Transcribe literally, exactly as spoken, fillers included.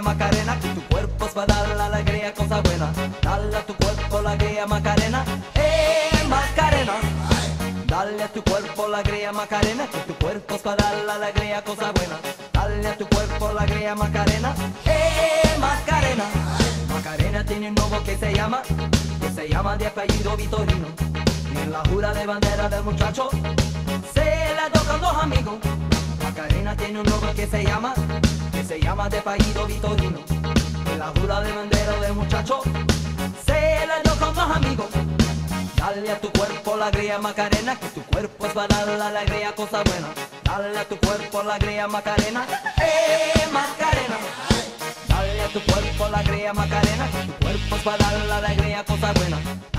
Macarena, que tu cuerpo es para dar la alegría, cosa buena. Dale a tu cuerpo la alegría, Macarena, eh, Macarena. Dale a tu cuerpo la alegría, Macarena, que tu cuerpo es para dar la alegría, cosa buena. Dale a tu cuerpo la alegría, Macarena, eh, Macarena. Macarena tiene un novio que se llama, que se llama de apellido Vitorino. Y en la jura de bandera del muchacho se le tocan dos amigos. Macarena tiene un novio que se llama, que se llama de apellido Vitorino. En la jura de bandera del muchacho se le tocan dos amigos. Dale a tu cuerpo la alegría, Macarena, que tu cuerpo es para dar la alegría, cosa buena. Dale a tu cuerpo la alegría, Macarena, eh, Macarena. Dale a tu cuerpo la alegría, Macarena, que tu cuerpo es para dar la alegría, cosa buena.